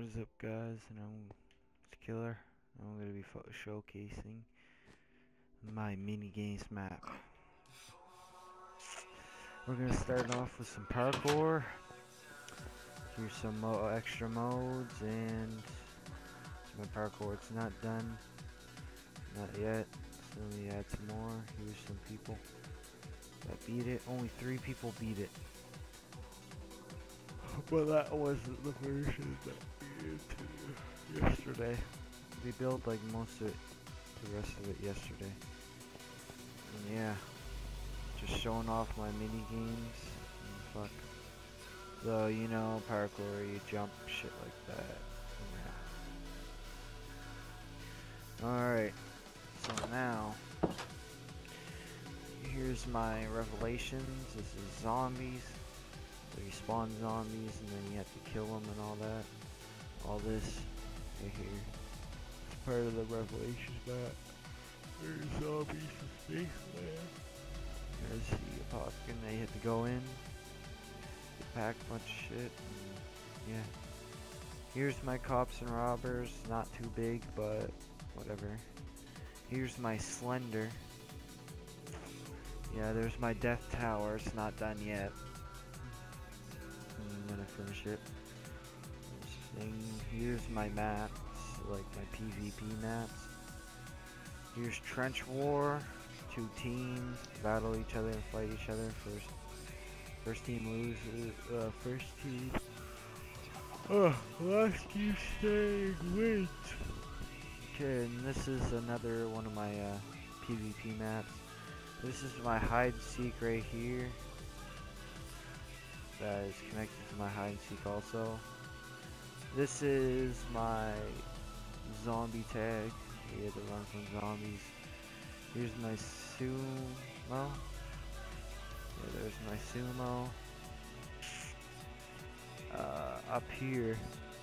What is up, guys? And I'm Killer. I'm going to be showcasing my mini games map. We're going to start off with some parkour. Here's some extra modes, and my parkour. It's not done, not yet. So let me add some more. Here's some people that beat it. Only 3 people beat it. But that wasn't the version that we did yesterday. We built like most of it, the rest of it yesterday. And yeah, just showing off my mini games. And fuck. So you know, parkour, you jump, shit like that. Yeah. Alright, so now, here's my revelations. This is zombies. You spawn zombies and then you have to kill them and all that. All this right here. It's part of the Revelations map. There's zombies in space, man. There's the Apocalypse. They have to go in, pack a bunch of shit, and yeah. Here's my cops and robbers. Not too big, but whatever. Here's my Slender. Yeah, there's my Death Tower. It's not done yet. I'm gonna finish it. Here's my maps, like my PvP maps. Here's Trench War. 2 teams battle each other and fight each other. First team loses. First team. Last team staying wins. Okay, and this is another one of my PvP maps. This is my hide and seek right here. That is connected to my hide and seek also. This is my zombie tag. You have to run from zombies. Here's my sumo. Yeah, there's my sumo. Up here,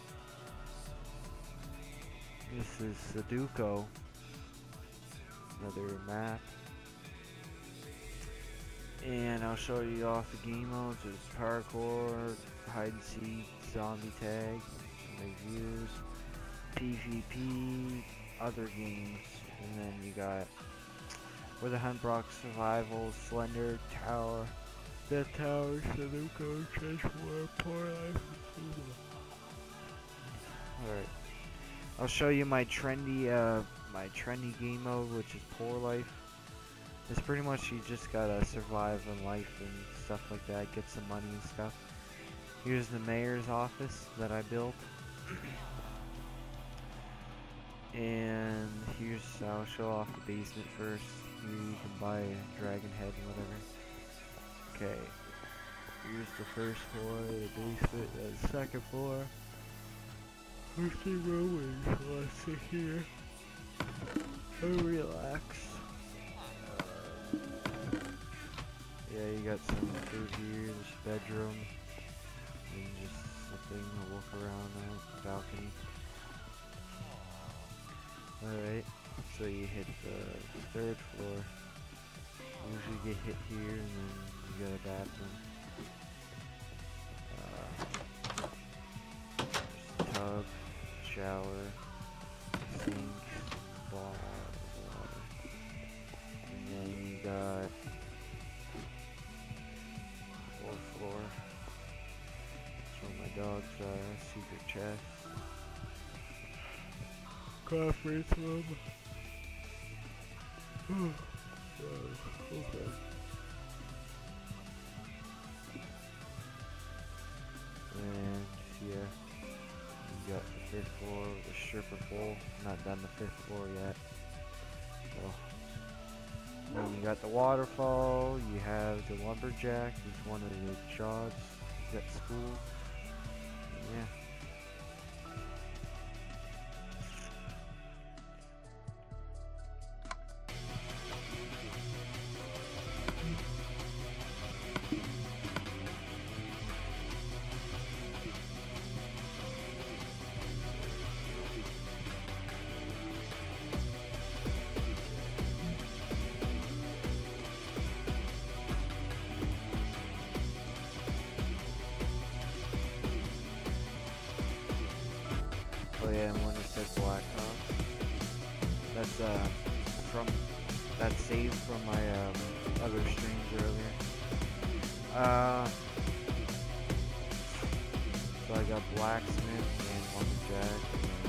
this is Sudoku. Another map. And I'll show you off the game modes. There's parkour, hide and seek, zombie tag, reviews, PvP, other games, and then you got Where the Hunt Brock Survival, Slender Tower, Death Tower, Sudoku, Trench War, Poor Life, and Sumo. Alright. I'll show you my trendy game mode, which is Poor Life. It's pretty much you just gotta survive in life and stuff like that, get some money and stuff. Here's the mayor's office that I built. And here's, I'll show off the basement first. Here you can buy a dragon head and whatever. Okay. Here's the first floor, the basement, the second floor. First thing room is, let's sit here and relax. Yeah, you got some food here, there's a bedroom, and just something to walk around that balcony. Alright, so you hit the 3rd floor. Usually get hit here, and then you got a bathroom. There's a tub, shower, sink, bar, water. And then you got 4th floor. That's where my dogs are. Secret chest. Conference room. Okay. And yeah, you got the 5th floor with the stripper pole. Not done the 5th floor yet. So. Then you got the waterfall, you have the lumberjack, he's one of the jobs at school. Yeah. from that saved from my other streams earlier. So I got blacksmith and lumberjack.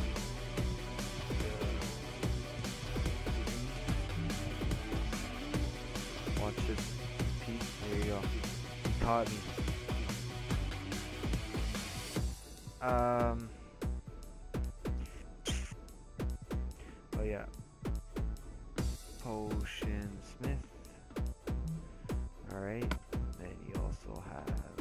Watch this, Pete. There you go. He caught me. Oh yeah. Potion Smith. Alright. Then you also have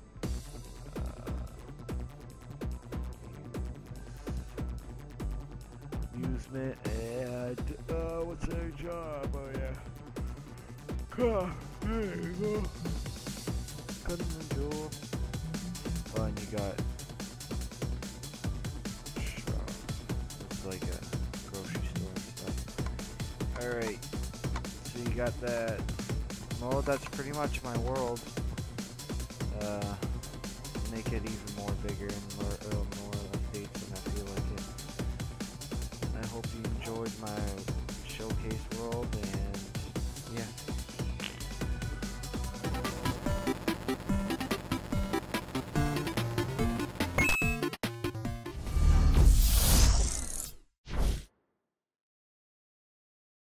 amusement and what's their job? Oh yeah. There you go. Cutting the door. Oh, and you got it's like a grocery store and stuff. Alright, so you got that. Well, that's pretty much my world. Make it even more bigger and more